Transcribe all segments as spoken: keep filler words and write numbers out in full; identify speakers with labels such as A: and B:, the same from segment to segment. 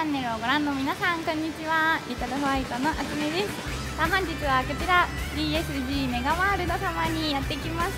A: ャンネルをご覧の皆さん、こんにちは。リトルホワイトのあつねです。さあ本日はこちら ディーエスジー メガワールド様にやってきました。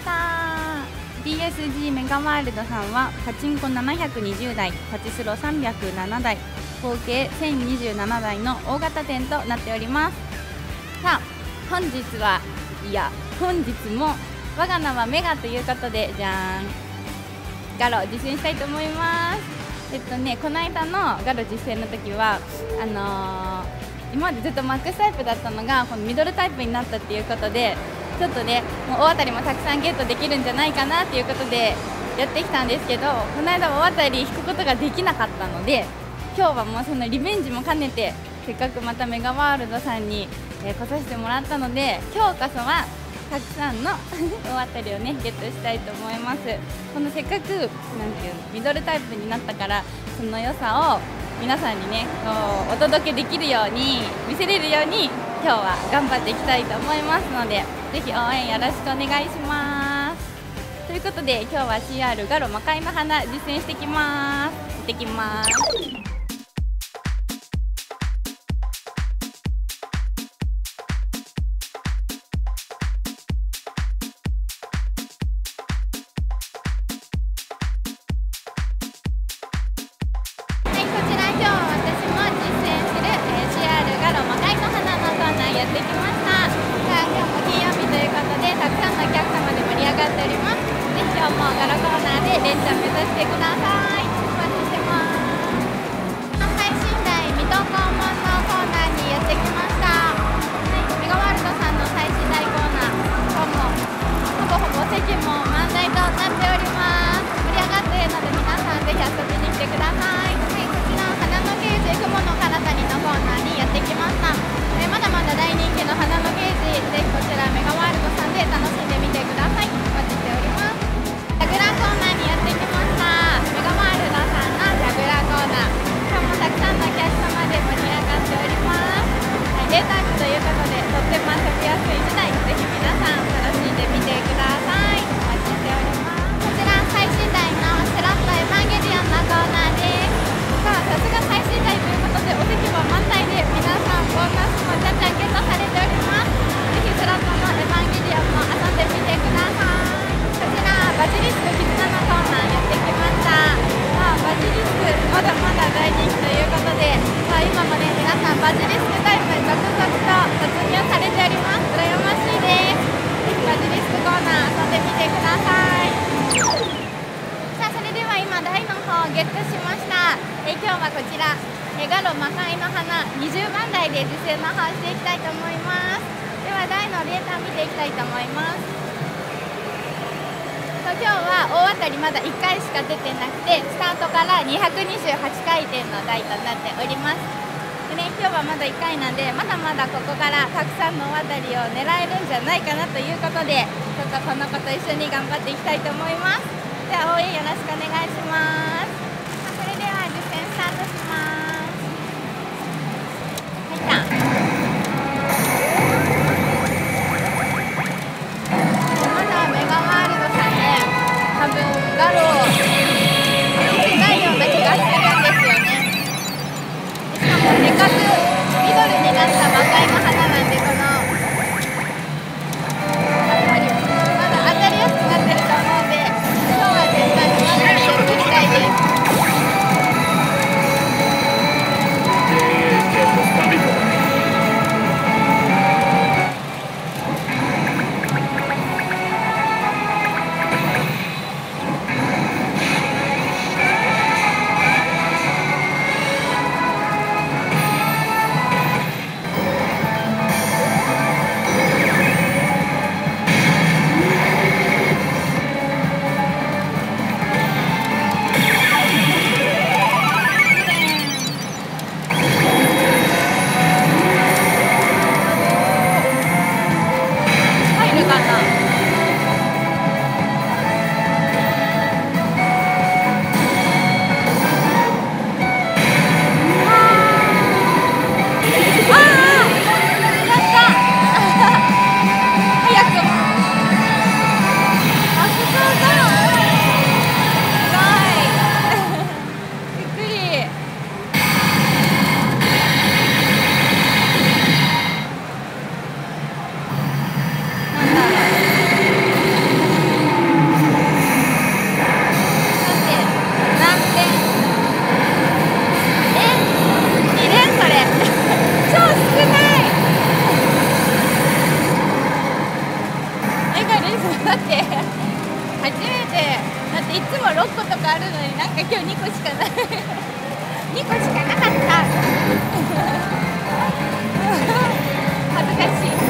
A: ディーエスジー メガワールドさんはパチンコななひゃくにじゅうだい、パチスロさんびゃくななだい、合計せんにじゅうななだいの大型店となっております。さあ本日はいや本日も我が名はメガということで、じゃーんガロ実践したいと思います。えっとねこの間のガロ実践の時はあのー、今までずっとマックスタイプだったのがこのミドルタイプになったっていうことで、ちょっとねもう大当たりもたくさんゲットできるんじゃないかなっていうことでやってきたんですけど、この間大当たり引くことができなかったので、今日はもうそのリベンジも兼ねてせっかくまたメガワールドさんに、えー、来させてもらったので、今日こそはたくさんの大当たりをねゲットしたいと思います。このせっかくなんていうのミドルタイプになったから、その良さを皆さんにねこうお届けできるように見せれるように今日は頑張っていきたいと思いますので、ぜひ応援よろしくお願いします。ということで今日は シーアール ガロ魔界の花実践してきます。行ってきます。やってきました。さあ今日も金曜日ということでたくさんのお客様で盛り上がっております。ぜひ今日もガロコーナーで連チャン目指してください。お待ちしてます。配信台水戸黄門のコーナーにやってきました。はい、メガワールドさんの最新台コーナー、今日もほぼほぼ席も満台となっております。盛り上がっているので皆さんぜひ遊びに来てください。はい、こちら花のゲージ雲の彼方にのコーナーにやってきました。まだまだ大人気の花のゲージ、ぜひこちらメガワールドさんで楽しんでみてください。お待ちしております。ジャグラーコーナーにやってきました。メガワールドさんのジャグラーコーナー、今日もたくさんのお客様で盛り上がっております。はい、データアップということでとっても遊びやすい時代、ぜひ皆さん楽しんでみてください。お待ちしております。こちら最新台のスラットエヴァンゲリオンのコーナーです。さあさすが最新台ということでお席は満タイで、皆さんボーナスもじゃんじゃんゲットされております。ぜひスロットのエヴァンゲリオンも遊んでみてください。こちらバジリスク絆のコーナーやってきました。さあバジリスクまだまだ大人気ということで、さあ今もね皆さんバジリスクタイム続々と突入されております。羨ましいです。ぜひバジリスクコーナー遊んでみてください。さあそれでは今台の方をゲットしました。え今日はこちらガロ魔界の花にじゅうまんだいで実践の方していきたいと思います。では台のデータ見ていきたいと思います。今日は大当たりまだいっかいしか出てなくて、スタートからにひゃくにじゅうはちかい転の台となっております。でね、今日はまだいっかいなんで、まだまだここからたくさんの大当たりを狙えるんじゃないかなということで、ちょっとこの子と一緒に頑張っていきたいと思います。では応援よろしくお願いします。それでは実践スタートします。入った。まだメガワールドさんね、多分ガロないような気がするんですよね。しかもせっかくミドルになった魔界の花なんで、このやっぱりまだ当たりやすくなってると思うんで、今日は絶対にワンダリを取りたいです。 にこしかないにこしかなかった恥ずかしい。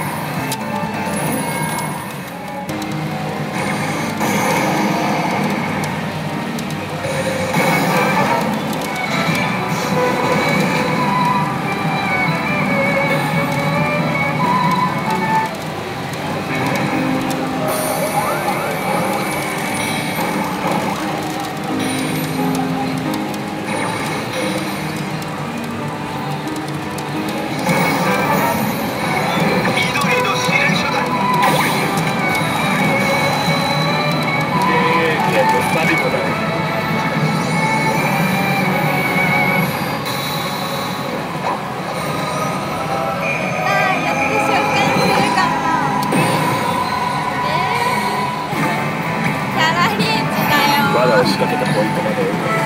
B: まだ押しかけたポイントまで追い込む。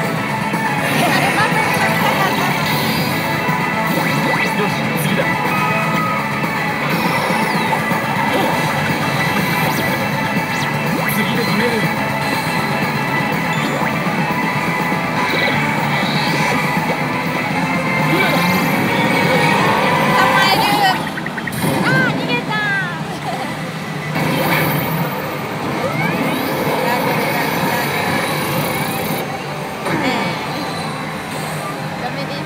B: よし、次だ。次で決める。今だ。
A: 捕まえる。あー、逃げた。ダメでした。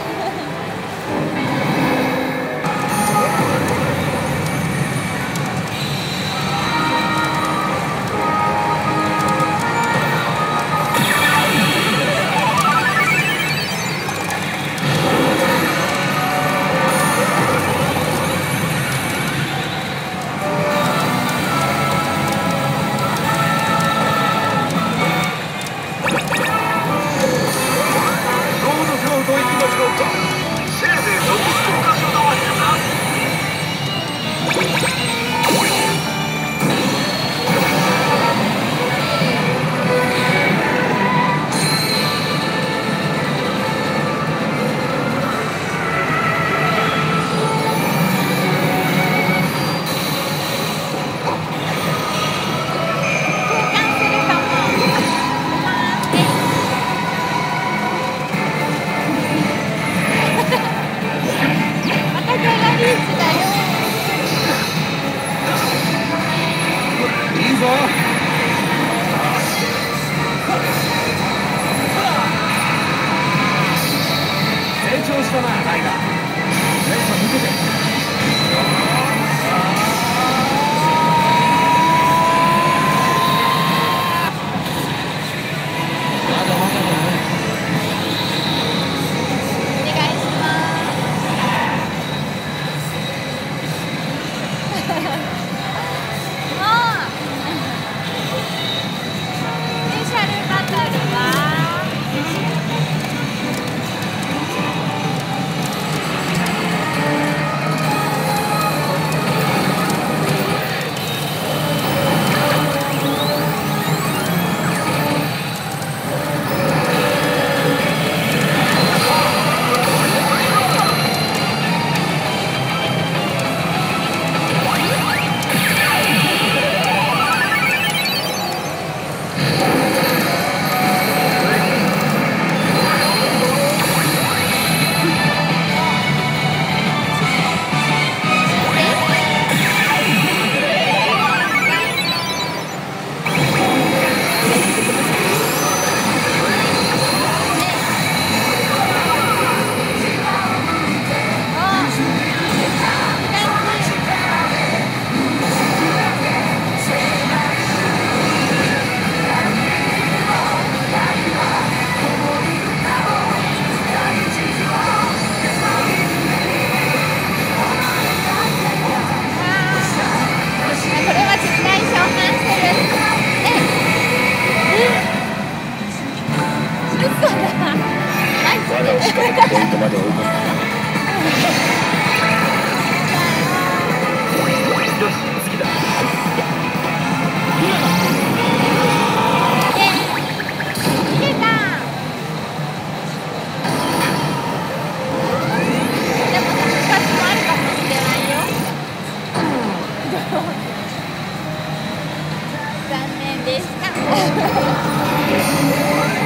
B: まだ押しかけたポイントまで追い込む。よし、次だ。
A: 逃げた。でも復活もあるかもしれないよ。残念でした。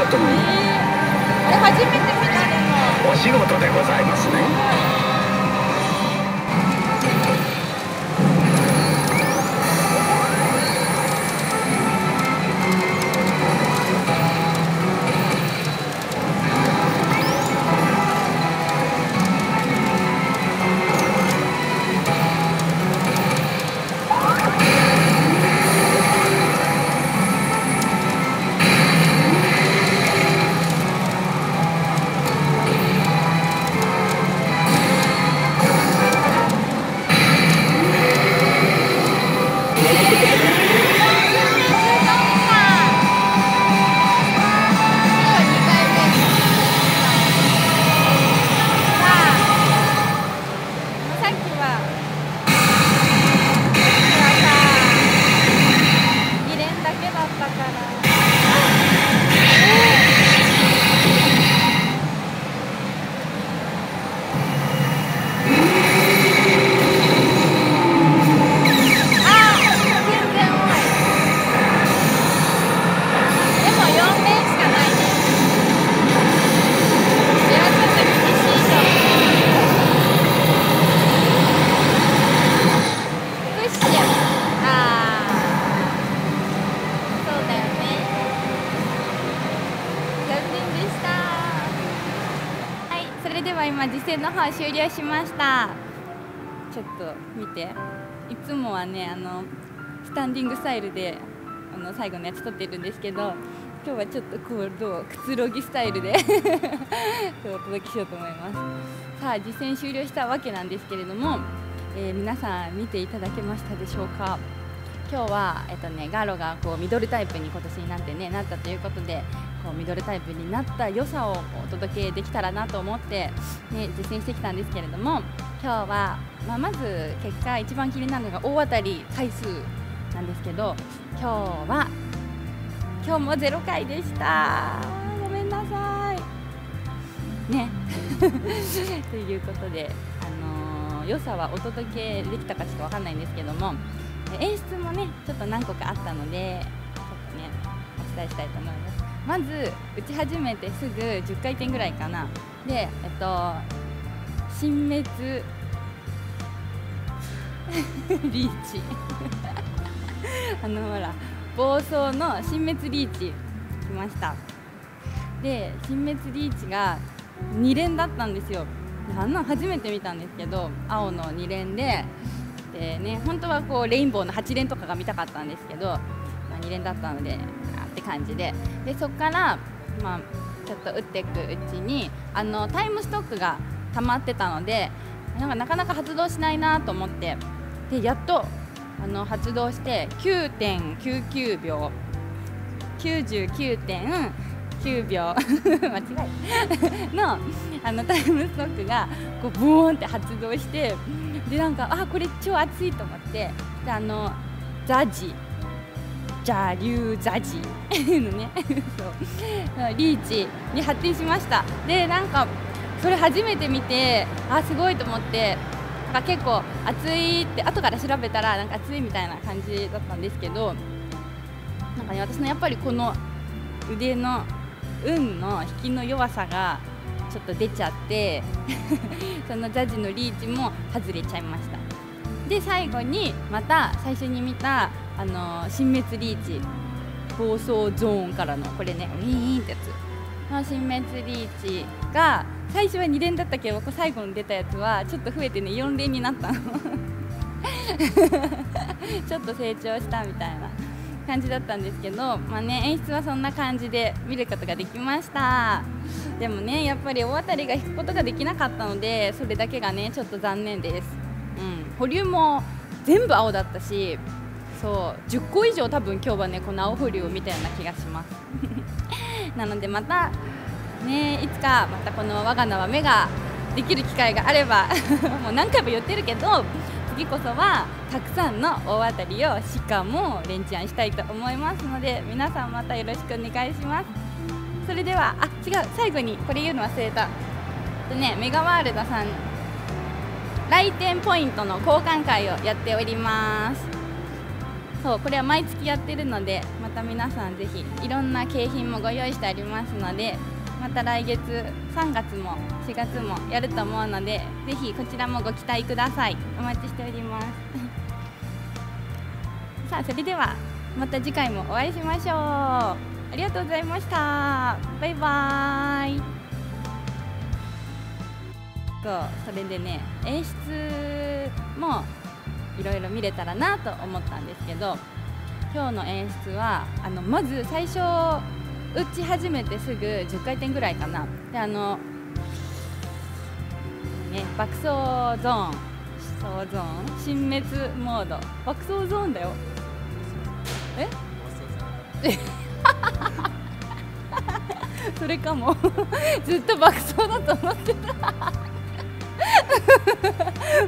B: とに。
A: えー、初めて見たでも。
B: お仕事でございますね。
A: 今実践の方終了しました。ちょっと見て、いつもはねあのスタンディングスタイルであの最後のやつ撮ってるんですけど、今日はちょっとこうどうくつろぎスタイルで今日お届けしようと思います。さあ実践終了したわけなんですけれども、えー、皆さん見ていただけましたでしょうか。今日は、えっとね、ガロがこうミドルタイプに今年になって、ね、なったということで、こうミドルタイプになった良さをお届けできたらなと思って、ね、実践してきたんですけれども、今日は、まあ、まず結果一番気になるのが大当たり回数なんですけど、今日は今日もゼロかいでした。ごめんなさいねということで、あのー、良さはお届けできたかちょっと分かんないんですけども、演出もねちょっと何個かあったのでちょっとねお伝えしたいと思います。まず打ち始めてすぐじゅっかいてんぐらいかなで、えっと神滅リーチあのほら暴走の神滅リーチ来ました。で神滅リーチがに連だったんですよ。あんな初めて見たんですけど、青のに連ででね、本当はこうレインボーのはち連とかが見たかったんですけど、まあ、に連だったのであって感じで、でそこから、まあ、ちょっと打っていくうちにあのタイムストックが溜まってたので、なんかなかなか発動しないなと思って、でやっとあの発動して きゅうてんきゅうきゅうびょう きゅうじゅうきゅうてんきゅうびょう間違いのあのタイムストックがこうボーンって発動して、でなんかあこれ超熱いと思って、であのザジ邪竜ザジのねそうリーチに発展しました。でなんかそれ初めて見て、あすごいと思って、なんか結構熱いって後から調べたらなんか熱いみたいな感じだったんですけど、なんかね私のやっぱりこの腕の運の引きの弱さがちょっと出ちゃってそのジャッジのリーチも外れちゃいました。で最後にまた最初に見たあの神滅リーチ暴走ゾーンからのこれねウィーンってやつの神滅リーチが最初はに連だったけど、最後に出たやつはちょっと増えてねよん連になったのちょっと成長したみたいな感じだったんですけど、まあね、演出はそんな感じで見ることができました。でもねやっぱり大当たりが引くことができなかったので、それだけがねちょっと残念です。うん、保留も全部青だったし、そうじゅっこ以上多分今日はねこの青保留を見たような気がしますなのでまたねいつかまたこの我が名は目ができる機会があればもう何回も言ってるけど、次こそはたくさんの大当たりをしかも連チャンしたいと思いますので、皆さんまたよろしくお願いします。それではあ違う最後にこれ言うの忘れたでね、メガワールドさん来店ポイントの交換会をやっております。 そうこれは毎月やってるので、また皆さんぜひいろんな景品もご用意してありますので、また来月さんがつもしがつもやると思うので、ぜひこちらもご期待ください。お待ちしておりますさあそれではまた次回もお会いしましょう。ありがとうございました。バイバーイ。そうそれでね、演出もいろいろ見れたらなと思ったんですけど、今日の演出はあのまず最初打ち始めてすぐじゅっかいてんぐらいかなで、あのね爆走ゾーン、走ゾーン、新滅モード、爆走ゾーンだよ。えそれかもずっと爆走だと思ってた